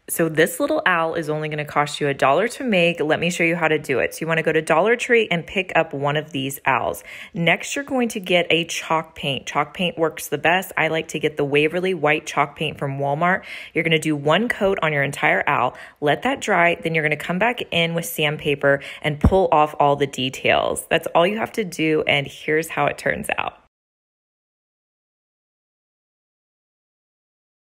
So this little owl is only going to cost you $1 to make. Let me show you how to do it. So you want to go to Dollar Tree and pick up one of these owls. Next, you're going to get a chalk paint. Chalk paint works the best. I like to get the Waverly white chalk paint from Walmart. You're going to do one coat on your entire owl. Let that dry. Then you're going to come back in with sandpaper and pull off all the details. That's all you have to do, and here's how it turns out.